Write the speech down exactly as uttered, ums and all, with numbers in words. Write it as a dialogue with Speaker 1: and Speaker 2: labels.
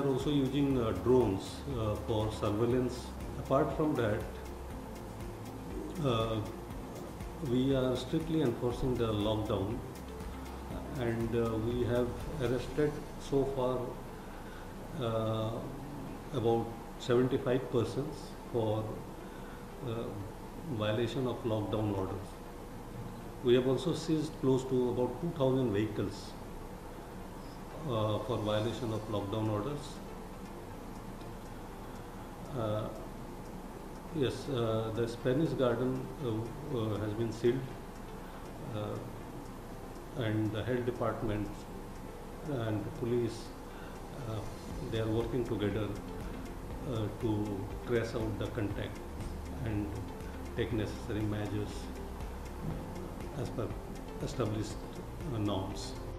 Speaker 1: are also using uh, drones uh, for surveillance. Apart from that, uh, we are strictly enforcing the lockdown, and uh, we have arrested so far uh, about seventy-five persons for uh, violation of lockdown orders. We have also seized close to about two thousand vehicles uh, for violation of lockdown orders. Uh, yes, uh, the Spanish Garden uh, uh, has been sealed, uh, and the health department and the police, uh, they are working together uh, to trace out the contact and take necessary measures as per established uh, norms.